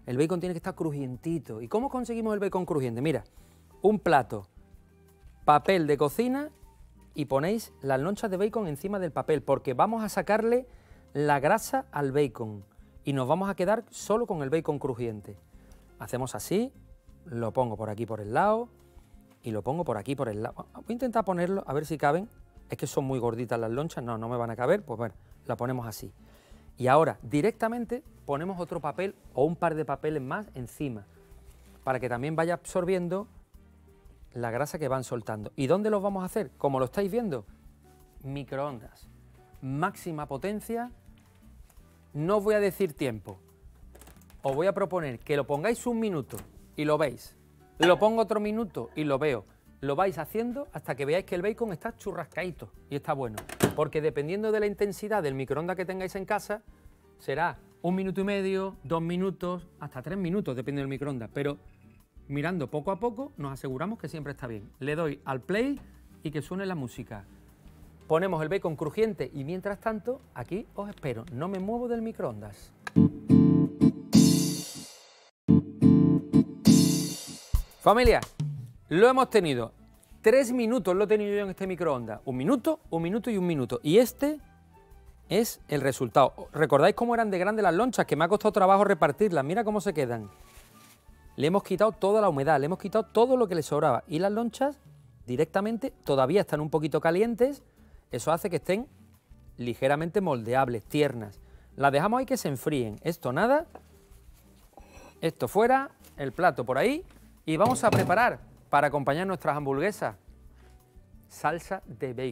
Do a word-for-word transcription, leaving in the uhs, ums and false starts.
El bacon tiene que estar crujientito. ¿Y cómo conseguimos el bacon crujiente? Mira, un plato, papel de cocina y ponéis las lonchas de bacon encima del papel, porque vamos a sacarle la grasa al bacon y nos vamos a quedar solo con el bacon crujiente. Hacemos así, lo pongo por aquí por el lado y lo pongo por aquí por el lado. Voy a intentar ponerlo, a ver si caben. Es que son muy gorditas las lonchas, no, no me van a caber, pues bueno, la ponemos así. Y ahora directamente ponemos otro papel o un par de papeles más encima, para que también vaya absorbiendo la grasa que van soltando. ¿Y dónde los vamos a hacer? Como lo estáis viendo, microondas, máxima potencia. No os voy a decir tiempo, os voy a proponer que lo pongáis un minuto y lo veis, lo pongo otro minuto y lo veo, lo vais haciendo hasta que veáis que el bacon está churrascaíto y está bueno, porque dependiendo de la intensidad del microondas que tengáis en casa, será un minuto y medio, dos minutos, hasta tres minutos, depende del microondas, pero mirando poco a poco nos aseguramos que siempre está bien. Le doy al play y que suene la música. Ponemos el bacon crujiente y mientras tanto, aquí os espero, no me muevo del microondas. Familia, lo hemos tenido. Tres minutos lo he tenido yo en este microondas. Un minuto, un minuto y un minuto. Y este es el resultado. ¿Recordáis cómo eran de grandes las lonchas? Que me ha costado trabajo repartirlas. Mira cómo se quedan. Le hemos quitado toda la humedad, le hemos quitado todo lo que le sobraba. Y las lonchas directamente todavía están un poquito calientes. Eso hace que estén ligeramente moldeables, tiernas. Las dejamos ahí que se enfríen. Esto nada. Esto fuera. El plato por ahí. Y vamos a preparar para acompañar nuestras hamburguesas salsa de bacon.